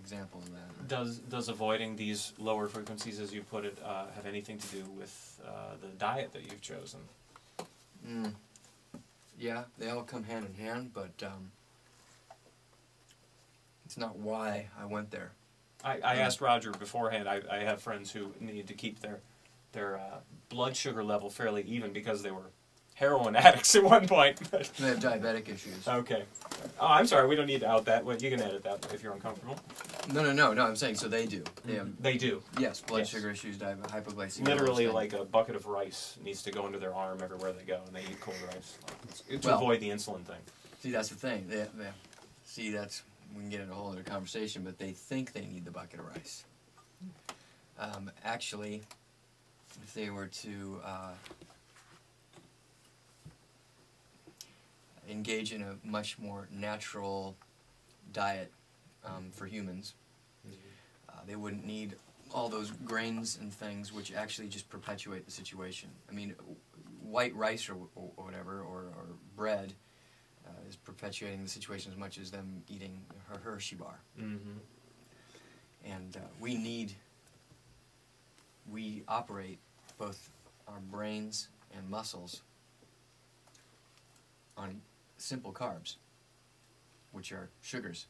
examples of that. Does avoiding these lower frequencies, as you put it, have anything to do with the diet that you've chosen? Yeah, they all come hand in hand, but it's not why I went there. I asked Roger beforehand. I have friends who needed to keep their blood sugar level fairly even because they were heroin addicts at one point. They have diabetic issues. Okay. Oh, I'm sorry. We don't need to out that. Well, you can edit that if you're uncomfortable. No. I'm saying so they do. They do. Yes, blood sugar issues, hypoglycemia. Literally, like a bucket of rice needs to go into their arm everywhere they go, and they eat cold rice to avoid the insulin thing. See, that's the thing. See, that's we can get into a whole other conversation, but they think they need the bucket of rice. Actually, if they were to engage in a much more natural diet for humans, they wouldn't need all those grains and things which actually just perpetuate the situation. I mean, white rice or whatever, or bread, is perpetuating the situation as much as them eating a Hershey bar. And we operate both our brains and muscles on simple carbs, which are sugars.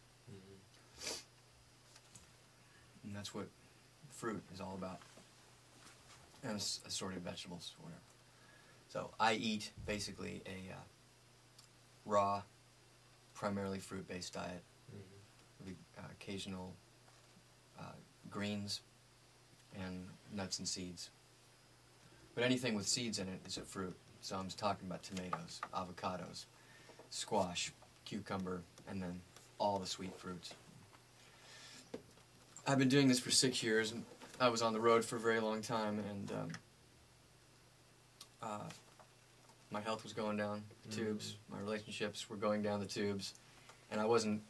And that's what fruit is all about. And assorted vegetables, or whatever. So I eat basically a raw, primarily fruit-based diet, with occasional greens and nuts and seeds. But anything with seeds in it is a fruit. So I'm talking about tomatoes, avocados, squash, cucumber, and then all the sweet fruits. I've been doing this for 6 years, and I was on the road for a very long time, and my health was going down the tubes, my relationships were going down the tubes, and I wasn't,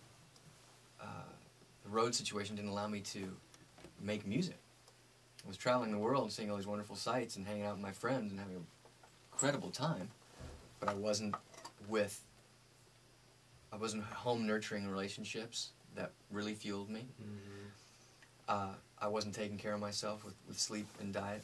the road situation didn't allow me to make music. I was traveling the world, seeing all these wonderful sights, and hanging out with my friends, and having an incredible time, but I wasn't home nurturing relationships that really fueled me. I wasn't taking care of myself with sleep and diet.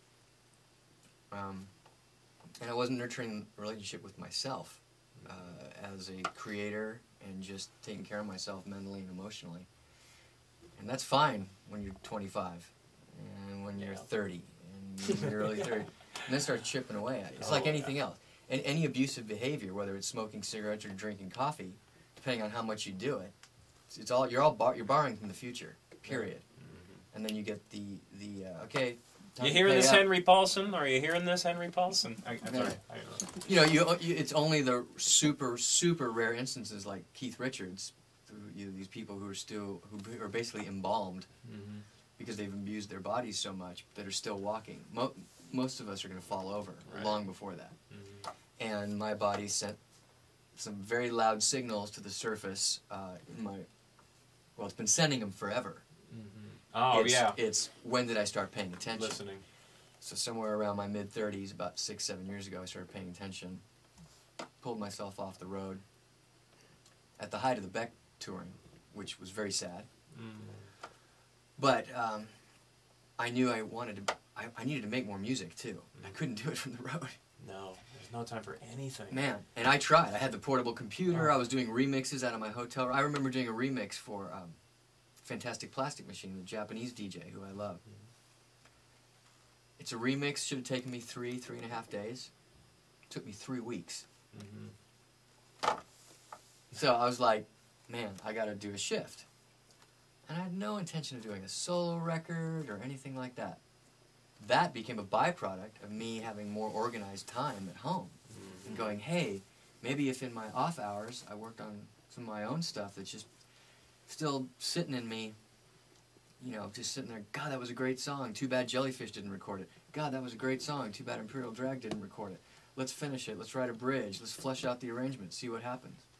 And I wasn't nurturing a relationship with myself as a creator and just taking care of myself mentally and emotionally. And that's fine when you're 25 and when you're 30 and when you're early 30. And then start chipping away at you. It's like anything else. And any abusive behavior, whether it's smoking cigarettes or drinking coffee, depending on how much you do it, you're borrowing from the future, period. And then you get the okay. You hearing this, Henry Paulson? Are you hearing this, Henry Paulson? I'm sorry. You know, it's only the super rare instances like Keith Richards, these people who are basically embalmed because they've abused their bodies so much that are still walking. Most of us are going to fall over long before that. And my body sent some very loud signals to the surface well, it's been sending them forever. It's when did I start paying attention? Listening. So somewhere around my mid-30s, about 6-7 years ago, I started paying attention. Pulled myself off the road at the height of the Beck touring, which was very sad. But I knew I needed to make more music too. I couldn't do it from the road. No, there's no time for anything. Man, and I tried. I had the portable computer. I was doing remixes out of my hotel. I remember doing a remix for Fantastic Plastic Machine, the Japanese DJ who I love. It's a remix. Should have taken me 3.5 days. It took me 3 weeks. So I was like, man, I got to do a shift. And I had no intention of doing a solo record or anything like that. That became a byproduct of me having more organized time at home. And going, hey, maybe if in my off hours I worked on some of my own stuff that's just still sitting in me, you know, just sitting there, God, that was a great song. Too bad Jellyfish didn't record it. God, that was a great song. Too bad Imperial Drag didn't record it. Let's finish it. Let's write a bridge. Let's flesh out the arrangement. See what happens.